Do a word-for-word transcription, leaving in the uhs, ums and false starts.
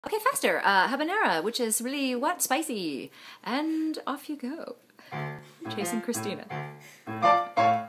Okay, faster. Uh, habanera, which is really what? Spicy. And off you go. Chasing Christina.